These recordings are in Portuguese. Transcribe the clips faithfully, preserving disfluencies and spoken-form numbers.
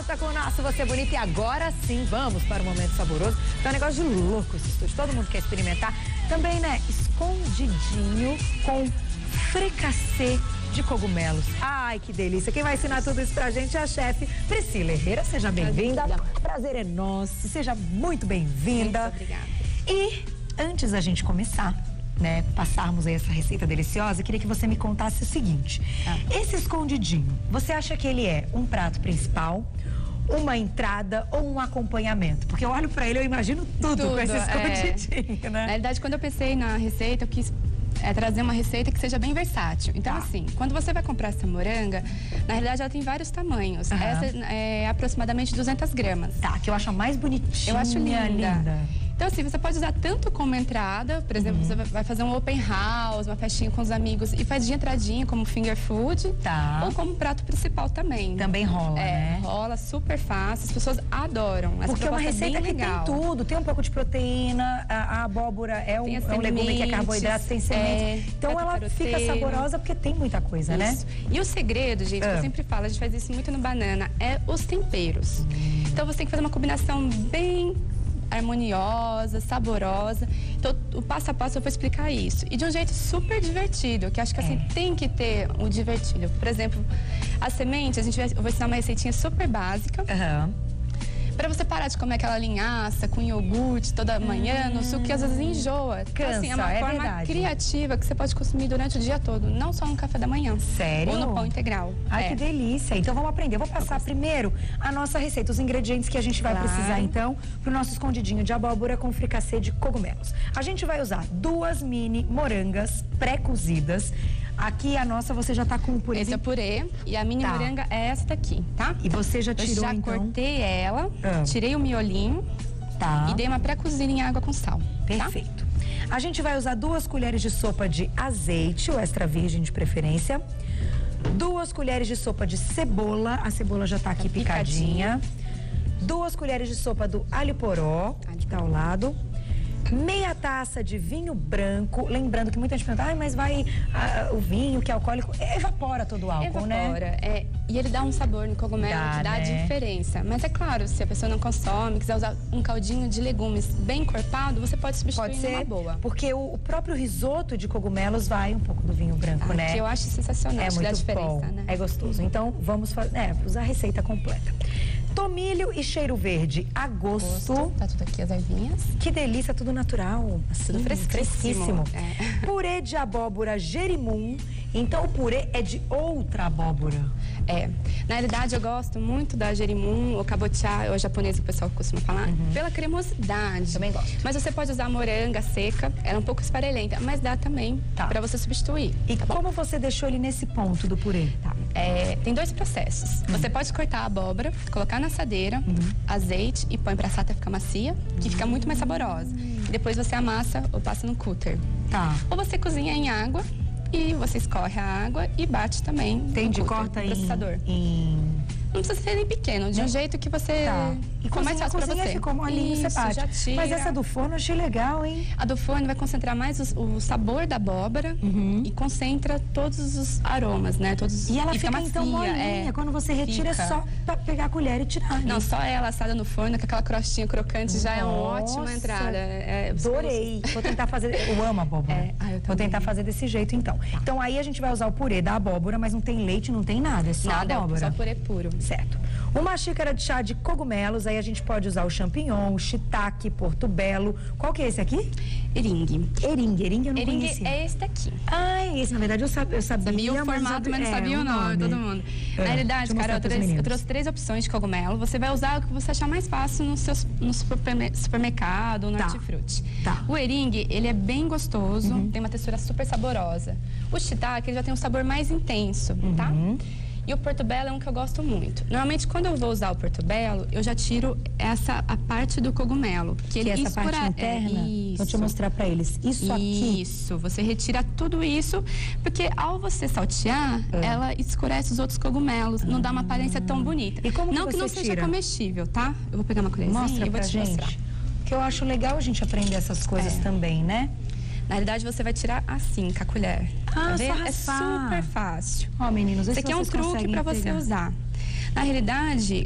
volta com o nosso Você Bonita e agora sim, vamos para o momento saboroso. Tá um negócio de louco esse estúdio, todo mundo quer experimentar. Também, né, escondidinho com fricassê de cogumelos. Ai, que delícia. Quem vai ensinar tudo isso pra gente é a chefe Priscila Herrera. Seja bem-vinda. Prazer é nosso. Seja muito bem-vinda. Muito obrigada. E antes da gente começar, né, passarmos aí essa receita deliciosa, eu queria que você me contasse o seguinte. Ah. Esse escondidinho, você acha que ele é um prato principal, uma entrada ou um acompanhamento? Porque eu olho pra ele, eu imagino tudo, tudo com esse escondidinho, é... né? Na realidade, quando eu pensei na receita, eu quis é, trazer uma receita que seja bem versátil. Então, ah. assim, quando você vai comprar essa moranga, na realidade ela tem vários tamanhos. Uhum. Essa é aproximadamente duzentas gramas. Tá, que eu acho a mais bonitinha. Eu acho linda. linda. Então, assim, você pode usar tanto como entrada, por exemplo, uhum. você vai fazer um open house, uma festinha com os amigos e faz de entradinha como finger food, tá. ou como prato principal também. Também rola, é, né? rola, super fácil, as pessoas adoram. Essa Porque é uma receita é que legal. tem tudo, tem um pouco de proteína, a, a abóbora é um, é um legume que é carboidrato, tem sementes. É, então ela fica saborosa porque tem muita coisa, isso. né? E o segredo, gente, ah. que eu sempre falo, a gente faz isso muito no banana, é os temperos. Hum. Então você tem que fazer uma combinação bem harmoniosa, saborosa. Então, o passo a passo eu vou explicar isso. E de um jeito super divertido, que acho que assim, é. tem que ter o divertido. Por exemplo, as sementes, a gente vai, eu vou ensinar uma receitinha super básica. Uhum. Pra você parar de comer aquela linhaça com iogurte toda manhã, hum. no suco, que às vezes enjoa. Então, Cansa, assim, é uma é forma verdade. criativa que você pode consumir durante o dia todo, não só no café da manhã. Sério? Ou no pão integral. Ai, é. que delícia. Então vamos aprender. Eu vou passar primeiro a nossa receita, os ingredientes que a gente vai claro. precisar, então, pro nosso escondidinho de abóbora com fricassê de cogumelos. A gente vai usar duas mini morangas pré-cozidas. Aqui a nossa, você já tá com o purê. Esse é o purê e a mini tá. moranga é esta aqui, tá? E você já tirou, Eu já então? cortei ela, ah. tirei o miolinho tá. e dei uma pré-cozida em água com sal. Perfeito. Tá? A gente vai usar duas colheres de sopa de azeite, o extra virgem de preferência. Duas colheres de sopa de cebola, a cebola já tá aqui tá picadinha. picadinha. Duas colheres de sopa do alho poró, que tá ao lado. Meia taça de vinho branco, lembrando que muita gente pergunta, ah, mas vai ah, o vinho que é alcoólico, evapora todo o álcool, evapora, né? Evapora, é, e ele dá um sabor no cogumelo dá, que dá né? diferença. Mas é claro, se a pessoa não consome, quiser usar um caldinho de legumes bem encorpado, você pode substituir pode ser, numa boa. Porque o, o próprio risoto de cogumelos vai um pouco do vinho branco, ah, né? Que eu acho sensacional, é muito dá diferença, bom, né? É gostoso. Então vamos fazer, é, usar a receita completa. Tomilho e cheiro verde a gosto. gosto. Tá tudo aqui as ervinhas. Que delícia, tudo natural. Assim, tudo fresquíssimo. fresquíssimo. É. Purê de abóbora gerimum. Então o purê é de outra abóbora. É. Na realidade eu gosto muito da gerimum ou cabotiá, ou japonês que o pessoal costuma falar, uhum. pela cremosidade. Também gosto. Mas você pode usar a moranga seca, ela é um pouco esfarelenta, mas dá também tá. pra você substituir. E tá como bom? você deixou ele nesse ponto do purê? Tá. É, tem dois processos. Uhum. Você pode cortar a abóbora, colocar na assadeira, uhum. azeite e põe pra assar até ficar macia, que fica muito mais saborosa. E depois você amassa ou passa no cooler. Tá. Ou você cozinha em água e você escorre a água e bate também. Entendi, no corta no processador. Em... Não precisa ser nem pequeno, de um jeito que você... Tá. E ficou mais fácil pra você. Ficou molinho, você bate. Já tira. Mas essa do forno eu achei legal, hein? A do forno vai concentrar mais o, o sabor da abóbora uhum. e concentra todos os aromas, né? Todos, e ela e fica, fica então molinha. É, Quando você retira fica. é só pra pegar a colher e tirar. Não, só ela assada no forno, com aquela crostinha crocante, Nossa. já é uma ótima entrada. É, adorei. Vou tentar fazer... Eu amo abóbora. É. Ah, eu Vou tentar fazer desse jeito, então. Tá. Então aí a gente vai usar o purê da abóbora, mas não tem leite, não tem nada, é só nada, abóbora. Só purê puro. Certo. Uma xícara de chá de cogumelos, aí a gente pode usar o champignon, o shiitake, portobello. Qual que é esse aqui? Eringue. Eringue, eringue eu não eringue conhecia. é esse daqui. Ah, é esse. Na verdade eu sabia. Eu sabia, sabia o formato, mas não sabia é, o nome, todo mundo. É, na realidade, Carol, eu trouxe, eu trouxe três opções de cogumelo. Você vai usar o que você achar mais fácil no, seu, no supermercado ou no tá. hortifruti. Tá. O eringue, ele é bem gostoso, uhum. tem uma textura super saborosa. O shiitake, ele já tem um sabor mais intenso, uhum. tá? E o portobello é um que eu gosto muito. Normalmente, quando eu vou usar o portobello, eu já tiro essa, a parte do cogumelo. Que, que ele essa escura... parte interna? É, isso. Vou te mostrar pra eles. Isso aqui? Isso. Você retira tudo isso, porque ao você saltear, é. ela escurece os outros cogumelos. Não dá uma aparência tão bonita. E como não que, que não tira? seja comestível, tá? Eu vou pegar uma colherzinha Mostra e vou pra te gente. mostrar. Que eu acho legal a gente aprender essas coisas é. também, né? Na realidade, você vai tirar assim, com a colher. Ah, tá só é super fácil. Ó, meninos, isso aqui é um truque para você usar. Na realidade,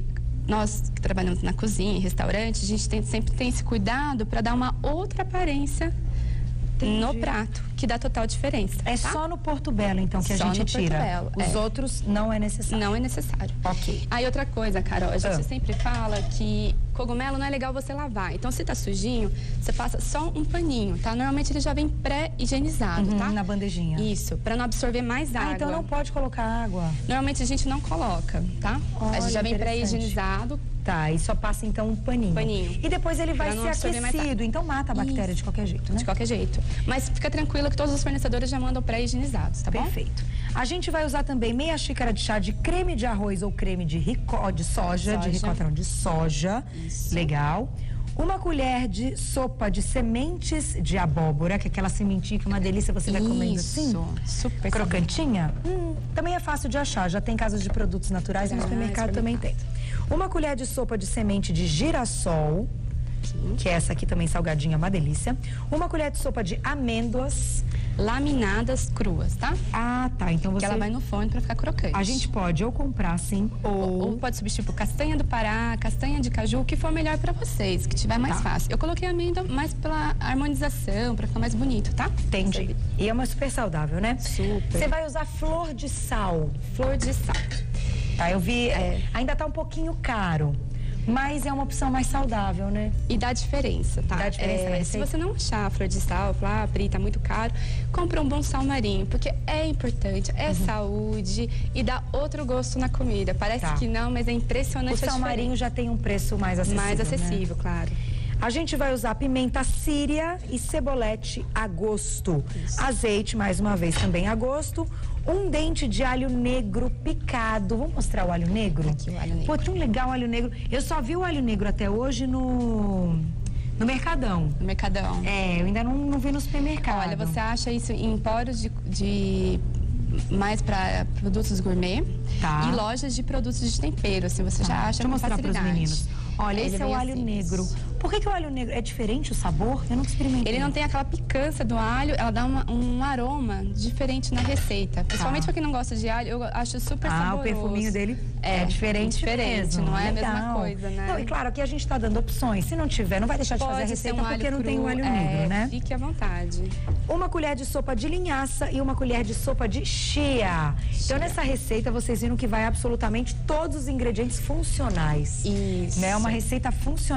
nós que trabalhamos na cozinha, em restaurante, a gente tem, sempre tem esse cuidado para dar uma outra aparência Entendi. No prato, que dá total diferença. É tá? Só no Porto Belo, então, que só a gente no tira. Porto Belo, Os é. outros não é necessário. Não é necessário. Ok. Aí outra coisa, Carol, a gente ah. sempre fala que cogumelo não é legal você lavar. Então, se tá sujinho, você passa só um paninho, tá? Normalmente ele já vem pré-higienizado, uhum, tá? Na bandejinha. Isso, para não absorver mais água. Ah, então não pode colocar água. Normalmente a gente não coloca, tá? Olha, a gente já vem pré-higienizado. Tá, e só passa então um paninho. Paninho. E depois ele vai ser aquecido, então mata a bactéria Isso. de qualquer jeito, né? De qualquer jeito. Mas fica tranquila que todos os fornecedores já mandam pré-higienizados, tá bom? Perfeito. A gente vai usar também meia xícara de chá de creme de arroz ou creme de, ricó, de soja, soja, de ricota não, de soja. Isso. Legal. Uma colher de sopa de sementes de abóbora, que é aquela sementinha que é uma delícia, você vai comendo assim. Isso, super crocantinha. Hum, também é fácil de achar, já tem casas de produtos naturais e no supermercado também tem. Uma colher de sopa de semente de girassol, Sim. que é essa aqui também salgadinha, uma delícia. Uma colher de sopa de amêndoas. Laminadas cruas, tá? Ah, tá. Então você... Que ela vai no forno pra ficar crocante. A gente pode ou comprar assim, ou... Ou, ou pode substituir por castanha do Pará, castanha de caju, o que for melhor pra vocês, que tiver mais tá. fácil. Eu coloquei amêndoa mais pela harmonização, pra ficar mais bonito, tá? Entendi. E é uma super saudável, né? Super. Você vai usar flor de sal. Flor de sal. Tá, eu vi... É, ainda tá um pouquinho caro. Mas é uma opção mais saudável, né? E dá diferença, tá? Dá diferença, é, né? Se você não achar a flor de sal, falar, ah, Pri, tá muito caro, compra um bom sal marinho, porque é importante, é uhum. saúde e dá outro gosto na comida. Parece tá. que não, mas é impressionante a diferença. O sal marinho já tem um preço mais acessível, Mais acessível, né? Claro. A gente vai usar pimenta síria e cebolete a gosto. Isso. Azeite, mais uma vez, também a gosto. Um dente de alho negro picado. Vamos mostrar o alho negro? Aqui o alho negro. Pô, tão legal o alho negro. Eu só vi o alho negro até hoje no... no Mercadão. No Mercadão. É, eu ainda não, não vi no supermercado. Olha, você acha isso em empórios de... de... mais para produtos gourmet tá. e lojas de produtos de tempero, assim, você tá. já acha. Deixa eu mostrar para os meninos. Olha, Ele esse é o alho simples. negro. Por que, que o alho negro é diferente o sabor? Eu não experimentei. Ele não tem aquela picância do alho, ela dá uma, um aroma diferente na receita. Principalmente tá. para quem não gosta de alho, eu acho super ah, saboroso. Ah, o perfuminho dele é, é diferente, diferente, mesmo. não é Legal. a mesma coisa, né? Não, e claro, aqui a gente está dando opções. Se não tiver, não vai deixar de Pode fazer a receita um porque não cru, tem o alho é, negro, né? Fique à vontade. Uma colher de sopa de linhaça e uma colher de sopa de chia. chia. Então, nessa receita, vocês viram que vai absolutamente todos os ingredientes funcionais. Isso. Né? Uma receita funcional.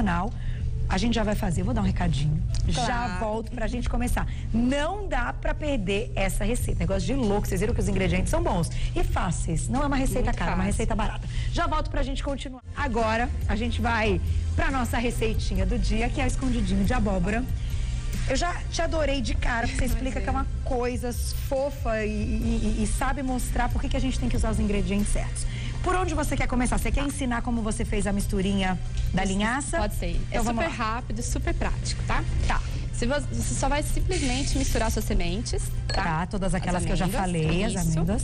A gente já vai fazer, vou dar um recadinho. Claro. Já volto pra gente começar. Não dá pra perder essa receita. Negócio de louco, vocês viram que os ingredientes são bons e fáceis. Não é uma receita Muito cara, é uma receita barata. Já volto pra gente continuar. Agora, a gente vai pra nossa receitinha do dia, que é o escondidinho de abóbora. Eu já te adorei de cara, porque você explica que é uma coisa fofa e, e, e sabe mostrar por que, que a gente tem que usar os ingredientes certos. Por onde você quer começar? Você quer ensinar como você fez a misturinha da linhaça? Pode ser. Então, é super rápido, super prático, tá? Tá. Você, você só vai simplesmente misturar suas sementes, tá? Tá, todas aquelas que eu já falei, as amêndoas.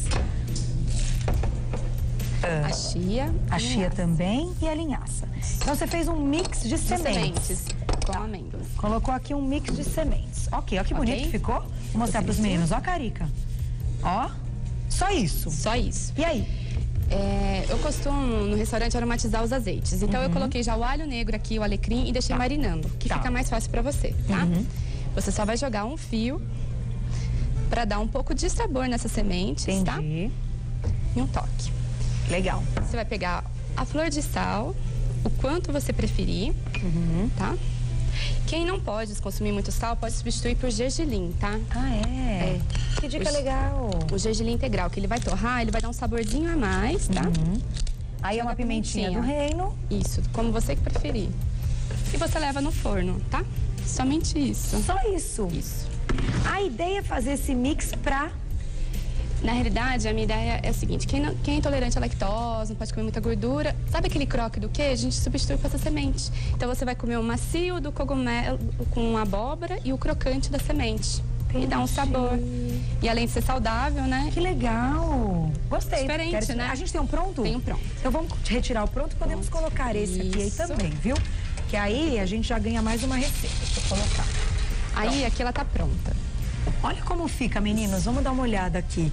A chia. A chia também e a linhaça. Então, você fez um mix de, de sementes. sementes com tá. amêndoas. Colocou aqui um mix de sementes. Ok, ó que bonito okay. que ficou. Vou mostrar para os meninos. Ó a carica. Ó, só isso. Só isso. E aí? É, eu costumo, no restaurante, aromatizar os azeites. Então, uhum. eu coloquei já o alho negro aqui, o alecrim, e deixei tá. marinando, que tá. fica mais fácil pra você, tá? Uhum. Você só vai jogar um fio pra dar um pouco de sabor nessas sementes, Entendi. tá? E um toque. Legal. Você vai pegar a flor de sal, o quanto você preferir, uhum. tá? Quem não pode consumir muito sal, pode substituir por gergelim, tá? Ah, é? é. Que dica o, legal. O gergelim integral, que ele vai torrar, ele vai dar um saborzinho a mais, tá? Uhum. Aí é uma pimentinha, pimentinha do reino. Isso, como você que preferir. E você leva no forno, tá? Somente isso. Só isso? Isso. A ideia é fazer esse mix pra... Na realidade, a minha ideia é a seguinte, quem, não, quem é intolerante à lactose, não pode comer muita gordura, sabe aquele croque do queijo? A gente substitui com essa semente. Então, você vai comer o macio do cogumelo com a abóbora e o crocante da semente. Entendi. E dá um sabor. E além de ser saudável, né? Que legal! Gostei. Diferente, Quero... né? A gente tem um pronto? Tem um pronto. Então, vamos retirar o pronto e podemos pronto. colocar esse Isso. aqui aí também, viu? Que aí a gente já ganha mais uma receita. Deixa eu colocar. Aí, Pronto. aqui ela tá pronta. Olha como fica, meninos. Vamos dar uma olhada aqui.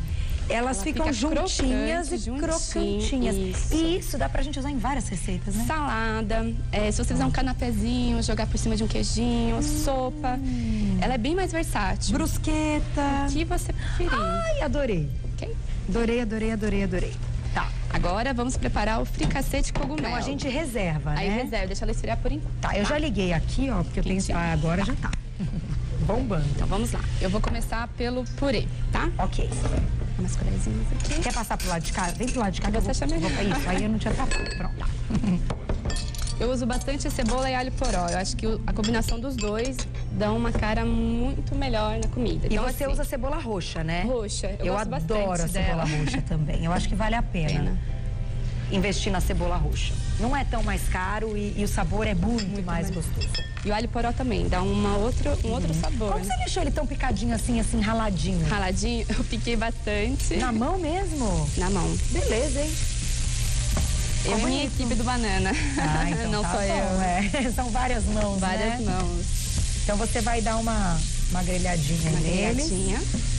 Elas Ela ficam fica juntinhas crocante, e juntinho, crocantinhas. isso. E isso dá pra gente usar em várias receitas, né? Salada, é, se você fizer um canapézinho, jogar por cima de um queijinho, hum. sopa. Ela é bem mais versátil. Brusqueta. O que você preferir. Ai, adorei. Ok? Adorei, adorei, adorei, adorei. Tá. Agora vamos preparar o fricassê de cogumelo. Então a gente reserva, Aí né? reserva, deixa ela esfriar por enquanto. Tá, eu já liguei aqui, ó, porque eu tenho... Ah, agora já tá. Bombando. Então vamos lá. Eu vou começar pelo purê, tá? Ok. Umas colherzinhas aqui. Quer passar pro lado de cá? Vem pro lado de cá. Que você acha melhor. Isso, aí eu não te atrapalho. Pronto. Eu uso bastante cebola e alho poró. Eu acho que a combinação dos dois dá uma cara muito melhor na comida. E então, você assim, usa cebola roxa, né? Roxa. Eu, eu gosto adoro a bastante cebola dela. roxa também. Eu acho que vale a pena, pena. investir na cebola roxa. Não é tão mais caro e, e o sabor é muito, muito mais, mais gostoso. E o alho poró também, dá uma outra, um outro sabor. Como né? você deixou ele tão picadinho assim, assim, raladinho? Raladinho, eu piquei bastante. Na mão mesmo? Na mão. Beleza, hein? Eu e minha equipe do Banana. Ah, então não tá só bom, eu. É. São várias mãos, Várias né? mãos. Então você vai dar uma, uma grelhadinha uma nele. grelhadinha.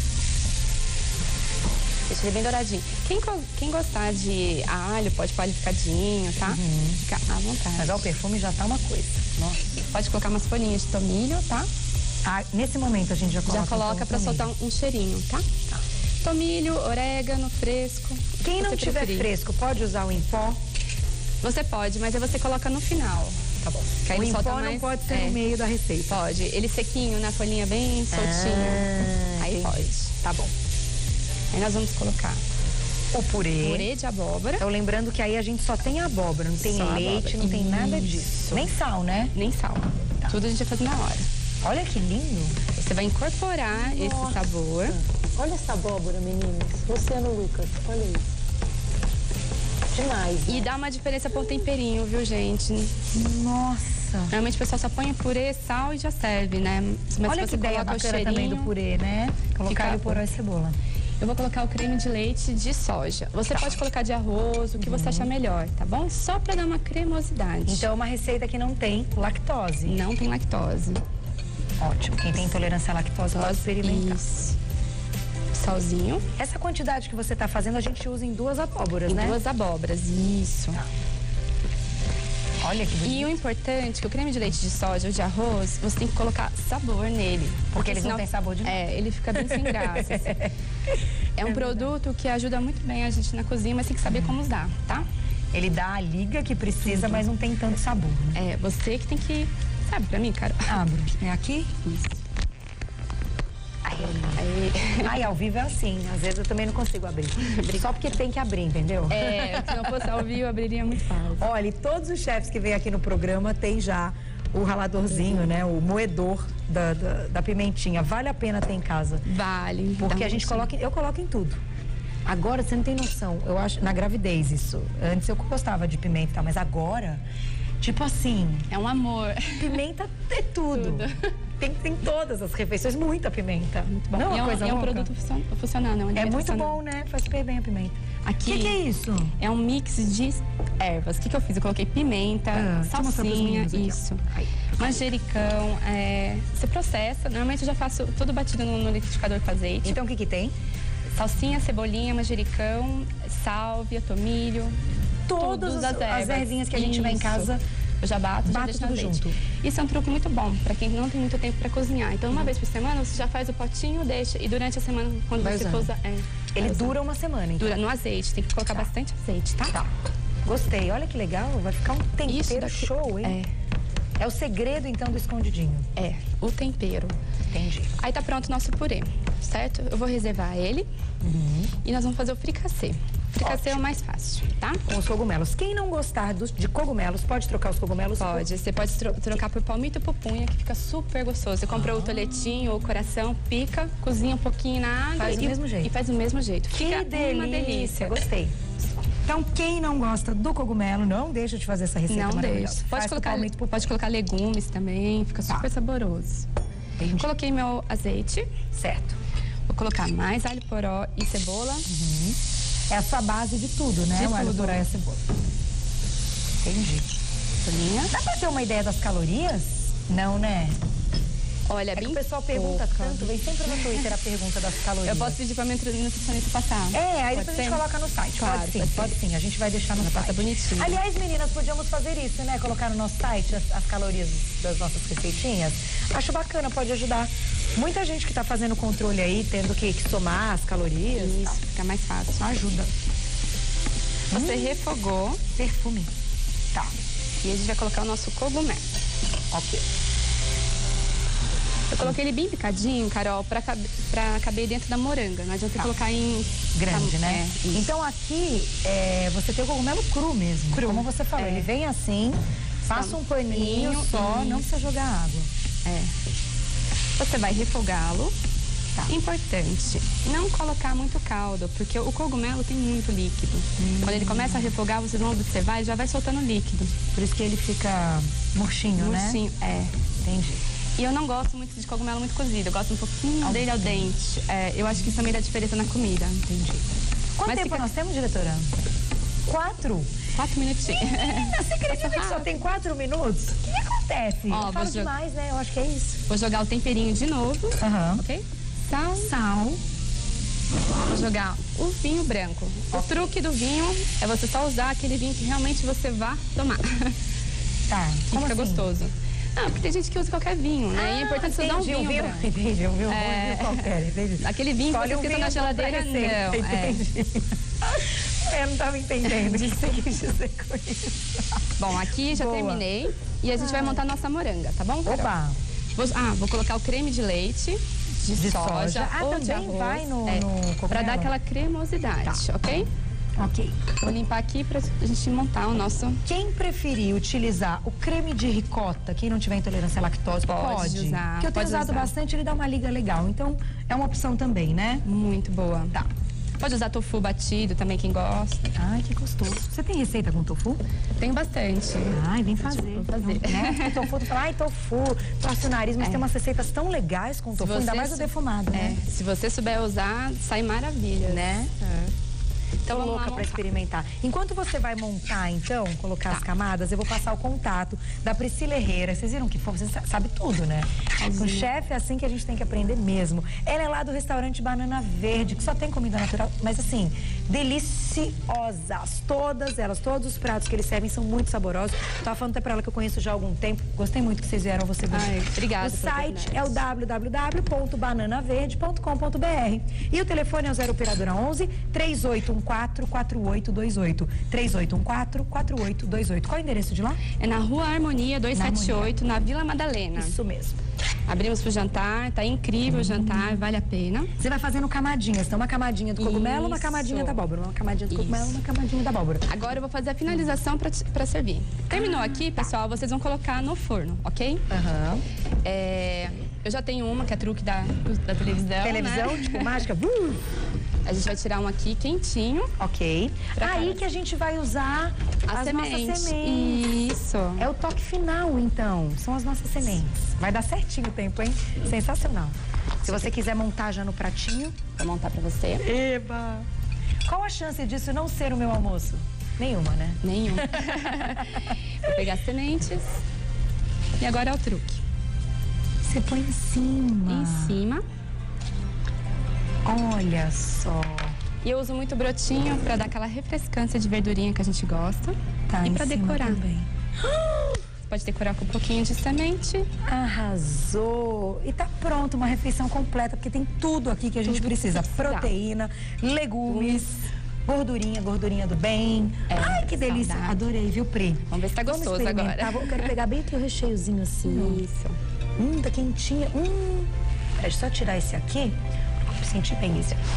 Deixa ele bem douradinho. Quem, quem gostar de alho, pode pôr alho picadinho, tá? Uhum. Fica à vontade. Mas ó, o perfume já tá uma coisa. Nossa. Pode colocar umas folhinhas de tomilho, tá? Ah, nesse momento a gente já coloca. Já coloca então, pra tomilho. soltar um, um cheirinho, tá? Tá. Tomilho, orégano, fresco. Quem não tiver preferir. fresco, pode usar o em pó? Você pode, mas aí você coloca no final. Tá bom. Que aí o ele em solta pó mais, não pode ser é, no meio da receita. Pode. Ele sequinho, na folhinha bem soltinha. Ah, aí entendi. pode. Tá bom. Aí nós vamos colocar o purê. Purê de abóbora. Então lembrando que aí a gente só tem abóbora, não tem só leite, abóbora. não tem Isso. nada disso. Nem sal, né? Nem sal. Tá. Tudo a gente vai fazer na hora. Olha que lindo. Você vai incorporar Nossa. esse sabor. Olha essa abóbora, meninas. Luciano Lucas, olha isso. Demais. E né? dá uma diferença pro temperinho, viu, gente? Nossa. Normalmente o pessoal só põe purê, sal e já serve, né? Mas olha se você que ideia coloca o bacana cheirinho, também do purê, né? Colocar alho poró e cebola. Eu vou colocar o creme de leite de soja. Você tá. pode colocar de arroz, o que uhum. você achar melhor, tá bom? Só pra dar uma cremosidade. Então é uma receita que não tem lactose. Não tem lactose. Ótimo. Quem tem intolerância à lactose pode experimentar. Isso. Salzinho. Essa quantidade que você tá fazendo, a gente usa em duas abóboras, em né? Em duas abóboras, isso. Tá. Olha que bonito. E o importante é que o creme de leite de soja ou de arroz, você tem que colocar sabor nele. Porque, porque eles senão, não têm sabor de nada. É, ele fica bem sem graça. É um é produto que ajuda muito bem a gente na cozinha, mas tem que saber como usar, tá? Ele dá a liga que precisa, Tudo. mas não tem tanto sabor, né? É, você que tem que... Sabe, pra mim, cara? Abro. É aqui? Isso. Aí. Ai, ao vivo é assim. Às vezes eu também não consigo abrir. Só porque tem que abrir, entendeu? É, se não fosse ao vivo, eu abriria muito fácil. Olha, e todos os chefes que vêm aqui no programa têm já o raladorzinho, uhum. né? O moedor da, da, da pimentinha. Vale a pena ter em casa. Vale. Porque a gente coloca... Eu coloco em tudo. Agora, você não tem noção. Eu acho... Na gravidez, isso. Antes eu gostava de pimenta e tal, mas agora... Tipo assim... É um amor. Pimenta é tudo. tudo. Tem, tem todas as refeições, muita pimenta. Muito bom. Não, e é, coisa um, é um louca. produto funcional, não? É muito bom, né? Faz super bem a pimenta. Aqui o que, que é isso? É um mix de ervas. O que, que eu fiz? Eu coloquei pimenta, ah, salsinha, isso. Aí. Manjericão. É, você processa. Normalmente eu já faço tudo batido no, no liquidificador com azeite. Então o que que tem? Salsinha, cebolinha, manjericão, sálvia, tomilho. Todas as, as ervinhas que a gente isso. tiver em casa. Eu já bato, bato já deixo tudo junto. Isso é um truque muito bom para quem não tem muito tempo para cozinhar. Então, uma uhum. vez por semana, você já faz o potinho, deixa e durante a semana, quando vai você usando. for usar... É, ele dura uma semana, então? Dura no azeite, tem que colocar tá. bastante azeite, tá? Tá. Gostei, olha que legal, vai ficar um tempero daqui... show, hein? É. É o segredo, então, do escondidinho. É, o tempero. Entendi. Aí tá pronto o nosso purê, certo? Eu vou reservar ele uhum. e nós vamos fazer o fricassê. O fricassê é o mais fácil, tá? Com os cogumelos. Quem não gostar dos, de cogumelos, pode trocar os cogumelos? Pode. Por... Você pode tro trocar por palmito e pupunha, que fica super gostoso. Você compra ah. o toletinho ou o coração, pica, cozinha um pouquinho na água. Faz e, do mesmo jeito. E faz do mesmo jeito. Que fica delícia. uma delícia. Gostei. Então, quem não gosta do cogumelo, não deixa de fazer essa receita não maravilhosa. Deixa. Pode colocar, pode colocar legumes também, fica super tá. saboroso. Entendi. Coloquei meu azeite. Certo. Vou colocar mais alho poró e cebola. Uhum. É a sua base de tudo, né? De o tudo. alho poró e a cebola. Entendi. Cebolinha. Dá pra ter uma ideia das calorias? Não, né? Olha, é bem que o pessoal pergunta pouca. tanto, vem sempre no Twitter a pergunta das calorias. Eu posso pedir pra minha nutricionista passar. É, aí Pode depois a ser? gente coloca no site. Claro, pode sim, pode pode, sim. A gente vai deixar no Ela site. passa bonitinho. Aliás, meninas, podíamos fazer isso, né? Colocar no nosso site as, as calorias das nossas receitinhas. Acho bacana, pode ajudar. Muita gente que tá fazendo controle aí, tendo que, que somar as calorias. Isso, fica mais fácil. Ajuda. Você Hum. refogou. Perfume. Tá. E a gente vai colocar o nosso cogumelo. Ok. Eu coloquei ele bem picadinho, Carol, pra, cabe, pra caber dentro da moranga. Não adianta Tá. colocar em... Grande, né? É, isso. Então aqui é, você tem o cogumelo cru mesmo. Cru. Como você falou, É. ele vem assim, passa um paninho paninho, só, isso. não precisa jogar água. É. Você vai refogá-lo. Tá. Importante, não colocar muito caldo, porque o cogumelo tem muito líquido. Hum. Quando ele começa a refogar, vocês vão observar, ele já vai soltando líquido. Por isso que ele fica murchinho, né? Murchinho, é. Entendi. E eu não gosto muito de cogumelo muito cozido, eu gosto um pouquinho dele ao dente. É, eu acho que isso também dá diferença na comida. Entendi. Quanto Mas tempo fica- nós temos, diretora? Quatro? Quatro minutinhos. Você acredita que só tem quatro minutos? O que acontece? Ó, eu falo vou jo- demais, né? Eu acho que é isso. Vou jogar o temperinho de novo, Aham. ok? Sal. Sal. Vou jogar o vinho branco. O truque do vinho é você só usar aquele vinho que realmente você vá tomar. Tá. Que Como fica assim? gostoso. Não, porque tem gente que usa qualquer vinho, né? e é importante você usar um entendi, vinho, branco. Entendi, um vinho bom, É. um vinho qualquer, entendi. Aquele vinho que Escolhe você um esqueceu na vinho bom pra geladeira, receita, não. É. entendi. Eu não tava entendendo o que você quis dizer com isso. Bom, aqui já Boa. terminei. E a gente vai montar nossa moranga, tá bom, Carol? Opa! Vou, ah, vou colocar o creme de leite de, De soja, soja. Ah, ou de também arroz. vai no- é, no cogumelo? Pra dar aquela cremosidade, ok? Ok. Vou limpar aqui pra gente montar o nosso... Quem preferir utilizar o creme de ricota, quem não tiver intolerância à lactose, pode. Pode usar, Porque eu tenho pode usado usar. bastante, ele dá uma liga legal. Então, é uma opção também, né? Muito boa. Tá. Pode usar tofu batido também, quem gosta. Ai, que gostoso. Você tem receita com tofu? Tem bastante. Ai, vem fazer. Vou fazer. Não, né? Porque tofu, tu fala, ai, tofu, torce o nariz, mas É. tem umas receitas tão legais com tofu, ainda você mais o sou- defumado, né? É, se você souber usar, sai maravilha. Né? Então, Tô vamos lá louca pra montar. experimentar. Enquanto você vai montar, então, colocar as camadas, eu vou passar o contato da Priscila Herrera. Vocês viram que fofo? Você sa- sabe tudo, né? Com o chefe é assim que a gente tem que aprender mesmo. Ela é lá do restaurante Banana Verde, que só tem comida natural, mas assim, deliciosas. Todas elas, todos os pratos que eles servem são muito saborosos. Tava falando até pra ela que eu conheço já há algum tempo. Gostei muito que vocês vieram, você Ai, obrigada O pela site oportunidade. é o w w w ponto banana verde ponto com ponto b r. E o telefone é o zero operadora onze, três oito um quatro, quatro oito dois oito. três oito um quatro, quatro oito dois oito. Qual é o endereço de lá? É na Rua Harmonia duzentos e setenta e oito, na Vila Madalena. Isso mesmo. Abrimos pro jantar, tá incrível o jantar, vale a pena. Você vai fazendo camadinhas. Então, uma camadinha do cogumelo, uma Isso. camadinha da abóbora. Uma camadinha do cogumelo, Isso. uma camadinha da abóbora. Agora eu vou fazer a finalização pra, te- pra servir. Terminou aqui, pessoal, vocês vão colocar no forno, ok? Aham. É, eu já tenho uma, que é truque da, da televisão, Televisão, né? tipo, mágica. Uh! A gente vai tirar um aqui quentinho. Ok. Pra Aí cada- que a gente vai usar A as semente. nossas sementes. Isso. É o toque final, então. São as nossas sementes. Vai dar certinho o tempo, hein? Sensacional. Se você quiser montar já no pratinho. Vou montar pra você. Eba! Qual a chance disso não ser o meu almoço? Nenhuma, né? Nenhum. Vou pegar as sementes. E agora é o truque. Você põe em cima. Em cima. Olha só. E eu uso muito brotinho pra dar aquela refrescância de verdurinha que a gente gosta. Tá, e em pra cima decorar. também. Você pode decorar com um pouquinho de semente. Arrasou! E tá pronto, uma refeição completa, porque tem tudo aqui que a gente Tudo que precisa. você precisar. Proteína, legumes, gordurinha, gordurinha do bem. É, Ai, que delícia! saudável. Adorei, viu, Pri? Vamos ver se tá gostoso experimentar. agora. Vou- Eu quero pegar bem aqui o recheiozinho assim. Isso. ó. Hum, tá quentinha. Hum. Peraí, deixa eu só tirar esse aqui. Pra sentir bem esse aqui.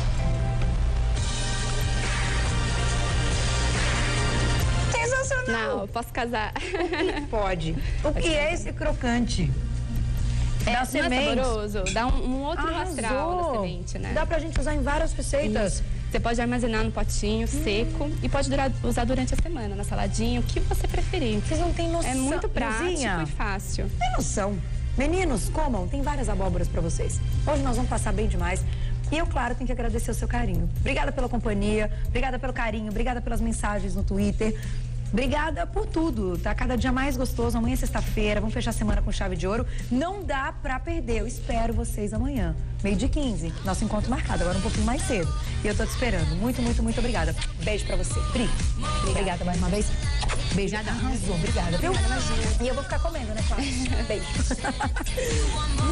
Sensacional! Não, eu posso casar. Pode. O que é esse crocante? É, Da não é semente. saboroso? Dá um, um outro Arrasou. astral da semente, né? Dá pra gente usar em várias receitas. Isso. Você pode armazenar no potinho seco e pode durar- usar durante a semana, na saladinha, o que você preferir. Vocês não têm noção. É muito prático Luzinha, e fácil. tem noção. Meninos, comam. Tem várias abóboras pra vocês. Hoje nós vamos passar bem demais. E eu, claro, tenho que agradecer o seu carinho. Obrigada pela companhia, obrigada pelo carinho, obrigada pelas mensagens no Twitter. Obrigada por tudo. Tá cada dia mais gostoso. Amanhã é sexta-feira. Vamos fechar a semana com chave de ouro. Não dá pra perder. Eu espero vocês amanhã. Meio de quinze. Nosso encontro marcado. Agora um pouquinho mais cedo. E eu tô te esperando. Muito, muito, muito obrigada. Beijo pra você. Pri. Obrigada, obrigada mais uma vez. Beijo. Obrigada. Arrasou. Obrigada. Viu? Obrigada, imagina. E eu vou ficar comendo, né, Cláudia? Beijo.